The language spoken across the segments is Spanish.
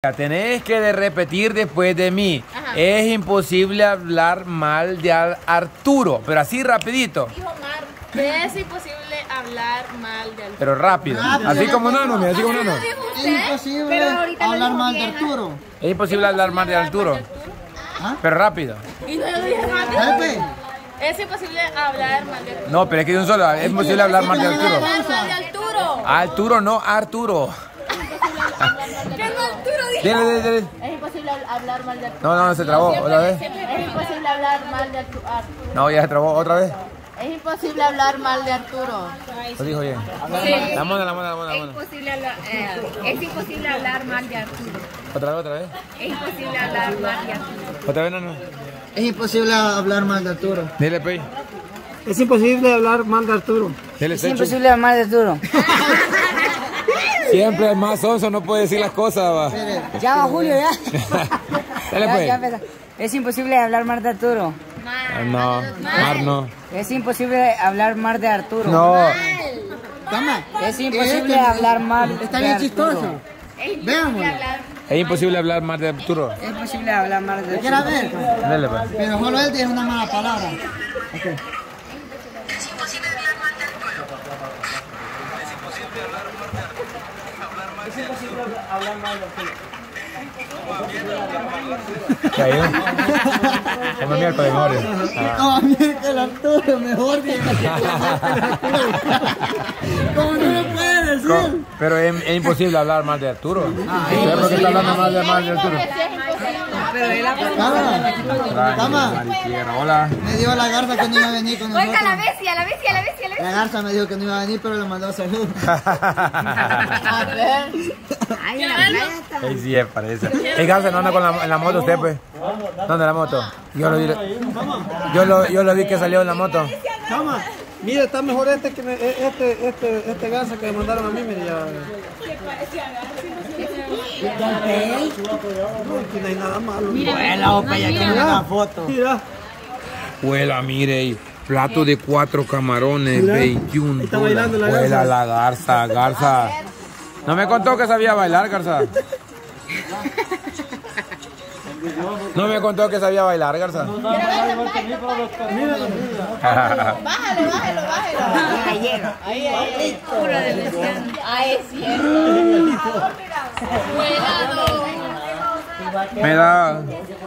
Tenés que repetir después de mí. Ajá. Es imposible hablar mal de Arturo, pero así rapidito. Dijo Mar, que es imposible hablar mal de Arturo. Pero rápido. Así como no, mira, así como no. Es imposible hablar mal de Arturo. Es imposible hablar mal de Arturo. ¿Ah? Pero rápido. Y no lo dije mal de Arturo. Es imposible hablar mal de Arturo. No, pero es que de un solo. Es imposible hablar mal de Arturo. Hablar mal de Arturo. Arturo, no Arturo. ¿Qué no Arturo dijo? Dile. Es imposible hablar mal de Arturo. No, se trabó. ¿Otra vez? Es imposible hablar mal de Arturo. No, ya se trabó. ¿Otra vez? Es imposible hablar mal de Arturo. Lo dijo bien. Sí. La mona. Es imposible hablar mal de Arturo. ¿Otra vez? Es imposible hablar mal de Arturo. ¿Otra vez no? Es imposible hablar mal de Arturo. Dile, Pei. Es imposible hablar mal de Arturo. Dile, Es imposible hablar mal de Arturo. Siempre el más sonso no puede decir las cosas, va. Ya va Julio, ya. Dale, pues. Es imposible hablar mal de Arturo. No, Mar no. Es imposible hablar mal de Arturo. No. Es imposible hablar mal de Arturo. Está bien chistoso. Veamos. Es imposible hablar mal de Arturo. Es imposible hablar mal de Arturo. ver? Dale, pues. Pero solo él tiene una mala palabra. Okay. ¿Qué hay? Como miércoles, memoria. Como miércoles Arturo, mejor que ¿cómo no lo puede decir? Pero es imposible hablar mal de Arturo. ¿Sabes por qué está hablando mal de Arturo? Pero él Cama. Hola. me dio la garza que no iba a venir con nosotros. Oiga, la bestia. La garza me dijo que no iba a venir, pero le mandó salud. Sí, parece. Garza, ¿no anda en la moto usted, pues? ¿Dónde la moto? Yo lo vi que salió en la moto. Toma, mira, está mejor este que este garza que me mandaron a mí, mira ya. No hay nada malo. Bueno, pues ya tiene una foto. Mira. Huela, mire, plato de 4 camarones, 21 está bailando la garza. Huela la garza. No me contó que sabía bailar, garza. No me contó que sabía bailar, garza. Bájalo. Ahí. Pura deliciosa. Ahí es cierto. Me da.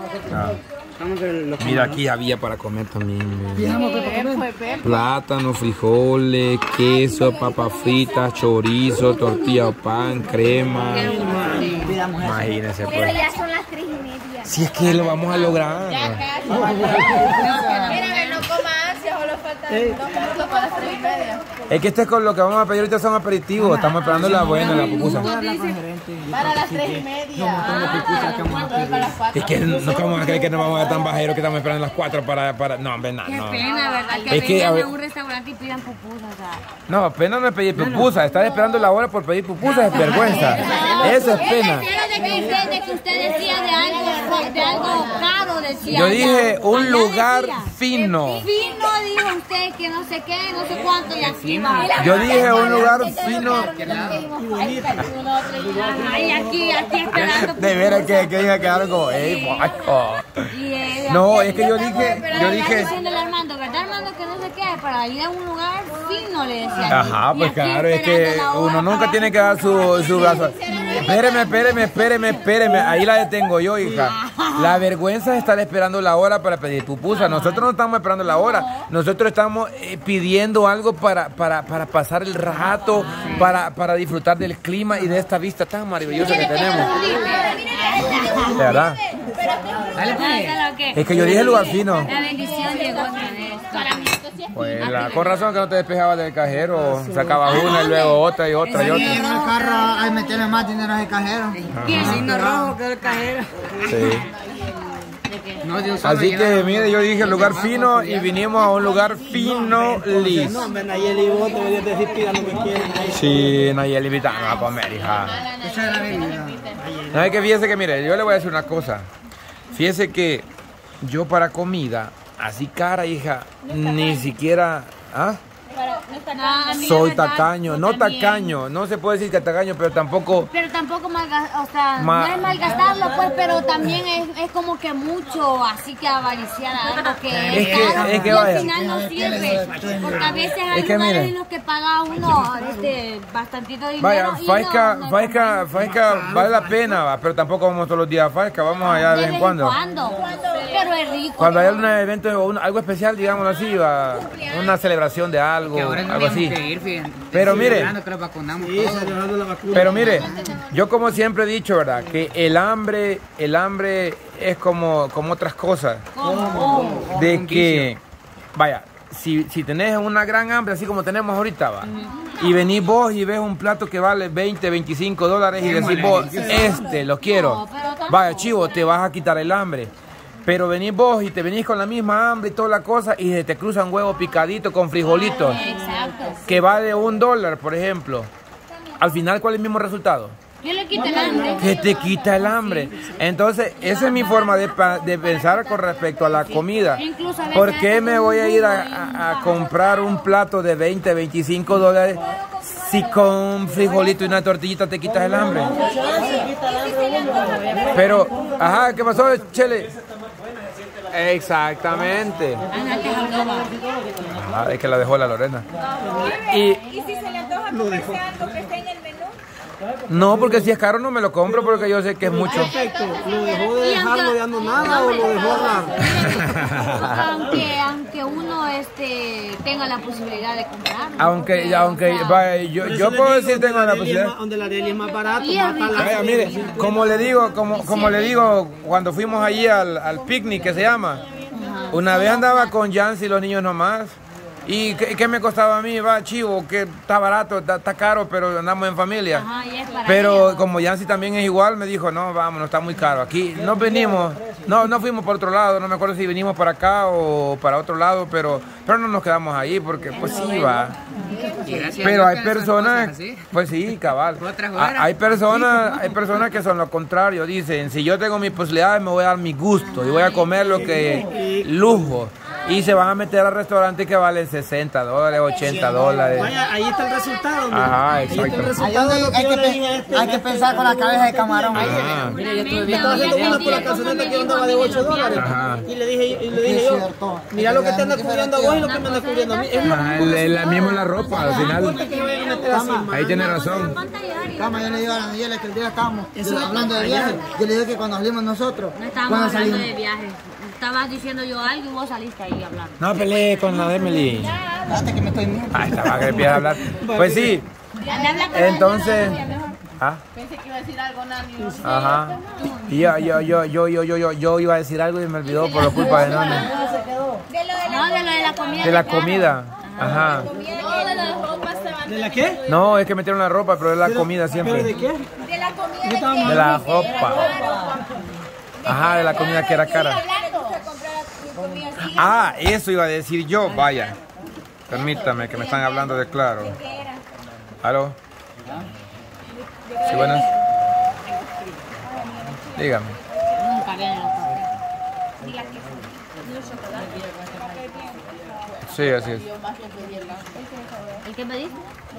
Mira, aquí había para comer también. Plátano, frijoles, queso, papas fritas, chorizo, tortilla o pan, crema. Imagínense, pues. Pero ya son las 3:30. Si es que lo vamos a lograr. Ya casi. Mira, no coma ansia, solo faltan 2 minutos para las 3:30. Es que este con lo que vamos a pedir ahorita son aperitivos. Estamos esperando la buena, la pupusa. Para las 3:30. Para las 4. Es que no vamos a creer que no vamos a ver tan bajeros que estamos esperando las 4 para... No, hombre, no. Qué pena, ¿verdad? Es que vengan a un restaurante y pidan pupusas. No, apenas no es pedir pupusa. Estás esperando la hora por pedir pupusa, es vergüenza. Eso es pena. De que usted decía de algo caro, decía. Yo dije un lugar fino. Fino, dijo usted, que no sé qué, no sé cuánto, y así va. Yo dije un lugar fino. Ay, aquí esperando. De veras que iba a quedar como, ¡ey, guaco! No, es que yo dije. Diciéndole a Armando, ¿verdad, Armando? Que no sé qué, para ir a un lugar fino, le decía. Ajá, pues Y aquí claro, es que esperando la uno hora nunca para- tiene que dar su brazo. Espéreme. Ahí la detengo yo, hija. La vergüenza es estar esperando la hora para pedir pupusa. Nosotros no estamos esperando la hora. Nosotros estamos pidiendo algo para pasar el rato, para disfrutar del clima y de esta vista tan maravillosa que tenemos. De verdad. Es que yo dije lugar fino. La bendición llegó otra vez. Para mí. Pues con razón que no te despejabas del cajero. Sacabas una y luego otra y otra y En otra. el carro hay meterle más dinero al cajero. ¿Quién? rojo que el cajero. Sí. Así que mire, yo dije lugar fino y vinimos a un lugar fino lis. No, hombre, Nayeli, vos deberías decir que ya no me quieren. Sí, Nayeli invitaron a comer, hija. Esa es la bebida. No, es que fíjese que mire, yo le voy a decir una cosa. Fíjese que yo para comida, así cara, hija, ni siquiera... ¿Ah? a mí la Soy verdad, tacaño, yo no también. tacaño, no se puede decir que tacaño, pero tampoco... Pero tampoco o sea, no es malgastarlo, pues, pero también es como que mucho, así que avariciar algo que Es que y al vaya. final no sirve, porque a veces hay Es que lugares mire. en los que paga uno bastantito dinero Vaya, y Faisca, no Faisca, Faisca vale la pena, va, pero tampoco vamos todos los días a Faisca, vamos allá de vez en cuando. Pero es rico. Cuando hay un evento o algo especial, digámoslo así, va, una celebración de algo, Que ahora no algo tenemos así. que ir, fíjense. Pero Estoy mire. celebrando que los vacunamos Sí, todos. celebrando la vacuna. Pero mire, yo como siempre he dicho, ¿verdad? Que el hambre es como otras cosas. De que, vaya, si tenés una gran hambre, así como tenemos ahorita, va, y venís vos y ves un plato que vale 20, 25 dólares y decís vos, lo quiero. Vaya, chivo, te vas a quitar el hambre. Pero venís vos y te venís con la misma hambre y toda la cosa y se te cruza un huevo picadito con frijolitos Exacto. que vale $1, por ejemplo. Al final, ¿cuál es el mismo resultado? Yo le quito el hambre. Que te quita el hambre. Entonces, esa es mi forma de pensar con respecto a la comida. Incluso a veces ¿Por qué hasta me con voy a un ir jugo, a comprar un plato de 20, 25 dólares si con un frijolito y una tortillita te quitas el hambre? Pero, ajá, ¿qué pasó, Chele? Exactamente. Ah, es que la dejó la Lorena. ¿Y si se le antoja comerse algo que esté en el menú? No, porque si es caro no me lo compro porque yo sé que es mucho. Perfecto. ¿Lo dejó de dejarlo de ando nada o lo dejó hablar? Aunque uno tenga la posibilidad de comprarlo. Aunque vaya, yo puedo decir tengo la posibilidad. Donde la Areli es más barato, Y más para la Vaya, mire, como le digo, cuando fuimos allí al picnic que se llama, una vez andaba con Yancy y los niños nomás. ¿Y qué me costaba a mí? Va, chivo, que está barato, está caro, pero andamos en familia. Ajá, y es para Pero ellos. como Yancy también es igual, me dijo, no, vámonos, está muy caro. Aquí no venimos, no fuimos por otro lado, no me acuerdo si venimos para acá o para otro lado, pero no nos quedamos ahí porque pues sí, va. Y gracias Pero a hay Dios que son personas, cosas así. pues sí, cabal. Otras horas. Hay personas que son lo contrario, dicen, si yo tengo mis posibilidades me voy a dar mi gusto y voy a comer lo que lujo. Y se van a meter a restaurantes que valen $60, $80. Vaya, ahí está el resultado. mira. Ajá, Ahí está el exacto. resultado de lo que yo le dije a este. Hay que pensar con la cabeza de camarón. Ajá. Mire, yo estuve Estaba viendo haciendo una videos. por la calzoneta que yo andaba de $8. Ajá. Y le dije yo, mira lo que te anda cubriendo a vos y lo que me anda cubriendo a mí. Es lo Mismo la ropa, al final. que te vayan a meter así. Ahí tiene razón. Cama, yo le digo a la Daniela que el día estábamos hablando de viaje. Yo le dije que cuando salimos nosotros, No estábamos cuando hablando salimos. de viaje. Estabas diciendo yo algo y vos saliste ahí hablando. No peleé con la de Emily. Espérate que me estoy viendo. Ahí está, va que empieza a hablar. Pues sí, entonces. ¿Ah? Pensé que iba a decir algo, Nani. Ajá. Y yo iba a decir algo y me olvidó por culpa de Nani. No, de lo de la comida. De la comida. Ajá. No, de las ropas se van. ¿De la qué? No, es que metieron la ropa, pero es la comida ¿Pero de siempre. qué? De la comida De la ropa. Ajá, de la comida que era cara. Ah, eso iba a decir yo, vaya. Permítame, que me están hablando de claro. ¿Aló? Sí, buenas. Dígame. Nunca viene la comida. Sí, así es. ¿El que me dice?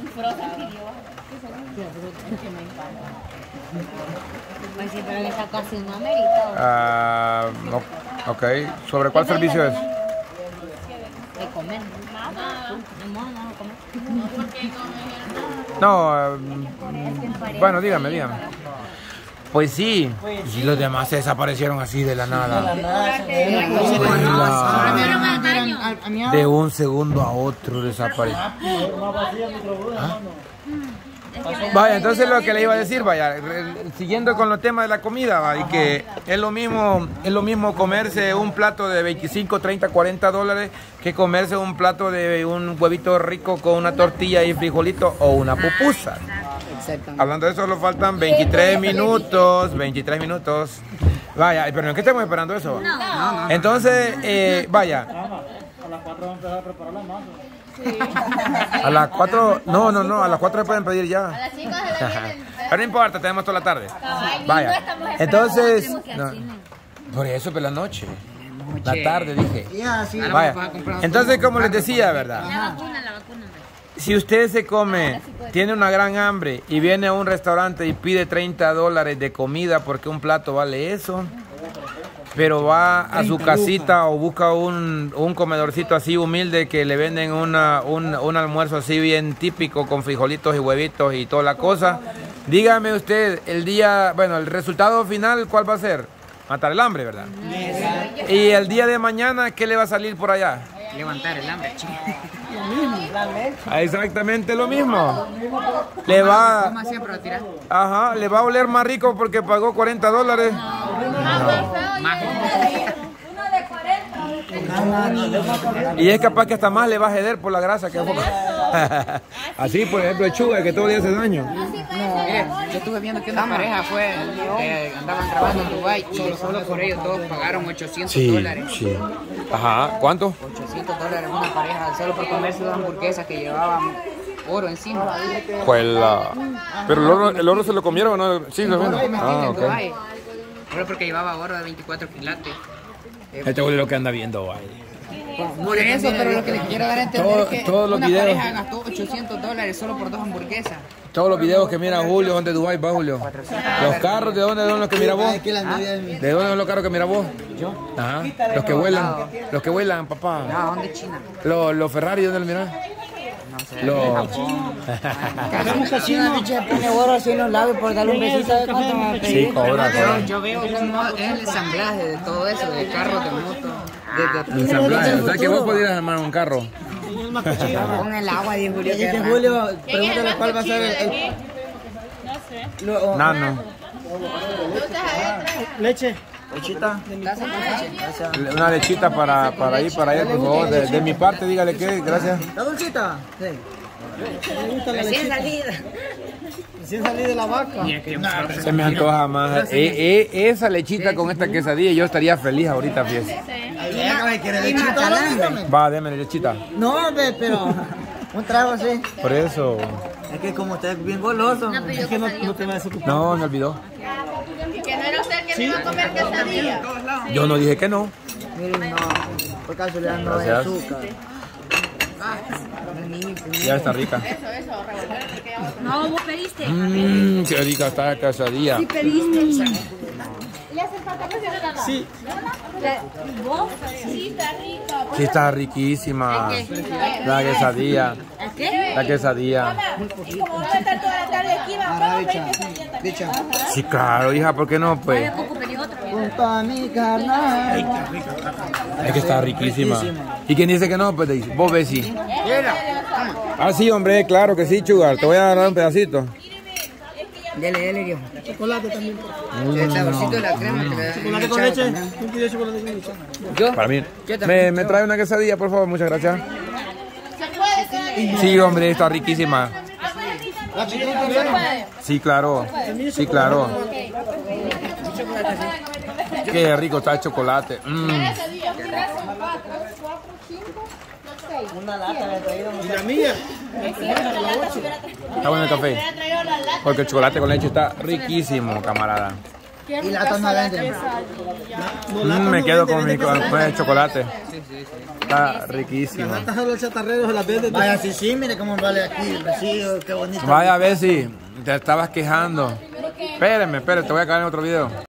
Pues sí, pero en esta ocasión no amerita. Ah, ok. ¿Sobre cuál servicio es? De comer. Nada. No comer. No, bueno, dígame. Pues sí, y los demás se desaparecieron así de la nada. De un segundo a otro desaparecieron. ¿Ah? Vaya, entonces lo que le iba a decir, vaya, siguiendo con los temas de la comida, va, y que es lo mismo comerse un plato de 25, 30, 40 dólares que comerse un plato de un huevito rico con una tortilla y frijolito o una pupusa. Hablando de eso, solo faltan 23 minutos. Vaya, pero ¿en qué estamos esperando eso? No. Entonces, vaya. A las 4 vamos a empezar a preparar la masa. A las 4, no, a las 4 se pueden pedir ya. A las 5 se la vienen. Pero no importa, tenemos toda la tarde. Ay, Vaya, no estamos esperando. entonces, Tenemos que ir no, al cine. por eso, pero la noche, la tarde dije. Ya, sí. Vaya, entonces como les decía, ¿verdad? La vacuna. Si usted se come, tiene una gran hambre y viene a un restaurante y pide $30 de comida porque un plato vale eso, pero va a su casita o busca un comedorcito así humilde que le venden un almuerzo así bien típico con frijolitos y huevitos y toda la cosa, dígame usted, el resultado final, ¿cuál va a ser? Matar el hambre, ¿verdad? Y el día de mañana, ¿qué le va a salir por allá? Levantar el hambre, chico. Exactamente lo mismo. Le va a oler más rico porque pagó $40. Y es capaz que hasta más le va a jeder por la grasa que así, por ejemplo, el sugar que todo le hace daño. Mire, yo estuve viendo que una pareja fue que andaban grabando en Dubái y solo por ellos todos pagaron $800. Sí. Ajá, ¿cuánto? $800 una pareja solo por comerse 2 hamburguesas que llevaban oro encima. Pues pero el oro se lo comieron, ¿no? Sí, lo vieron. Okay. Solo porque llevaba oro de 24 quilates. Este es lo que anda viendo, ahí. Por eso, pero lo que les quiero dar a entender es que una pareja gastó $800 solo por 2 hamburguesas. Todos los videos que mira Julio, ¿dónde Dubái va, Julio? Los carros, ¿de dónde son los que mira vos? ¿De dónde son los carros que mira vos? ¿Yo? Ajá. Los que vuelan, papá. No, ¿dónde China? Los Ferrari, ¿dónde los mirás? No sé. Hacemos casino, bicho, pone oro así en los labios por darle un besito de cuánto me va a pedir. Sí, cobra. Yo veo cómo es el ensamblaje de todo eso, de carros, de motos. Ensamblaje. O sea que vos podrías armar un carro. Con el agua de Julio. Oye, que Julio, pregúntale cuál va a ser el... Nano. Leche. Lechita. Una lechita para ir para allá, por favor. De mi parte, dígale que, gracias. ¿La dulcita? Sí. Recién salida. Recién salí de la vaca. Se me antoja más. Esa lechita con esta quesadilla, yo estaría feliz ahorita, fíjese. Va, déme lechita. No, pero un trago así. Por eso. Es que como usted es bien goloso. Es que no te vas a ocupar. No, me olvidó. Que no era usted el que iba a comer quesadilla. Yo no dije que no. Miren, no, por casualidad no hay Gracias. azúcar. Ya está rica. No, vos pediste. Qué rica está la quesadilla. Sí pediste. Sí. ¿Vos? Sí, está rica. Sí, está riquísima. La quesadilla. ¿El qué? La quesadilla. Y como van a estar toda la tarde aquí, vamos a ver quesadilla también. Dicha. Sí, claro, hija, ¿por qué no? Pues Vaya, Coco, pedí otro. Junto a mi carnal. es que está riquísima. ¿Y quién dice que no? Pues te dice, vos ves sí. Ah, sí, hombre, claro que sí, Chugar. Te voy a dar un pedacito. Dele, viejo. Chocolate también. El saborcito de la crema que le da. Chocolate con leche. ¿Quién pide chocolate con leche? ¿Yo? Para mí. Yo también. ¿Me trae una quesadilla, por favor? Muchas gracias. Sí, hombre, está riquísima. ¿La chiquita también? Sí, claro. Sí, claro. Qué rico está el chocolate. Una lata le he traído. ¿Y la mía? Está bueno el café. Porque el chocolate con leche está riquísimo, camarada. Y latas no venden. Me quedo con el chocolate. Está riquísimo. Las latas de los chatarreros se las venden. Vaya, sí, mire cómo vale aquí el vestido, qué bonito. Vaya a ver si te estabas quejando. Espérame, te voy a caer en otro video.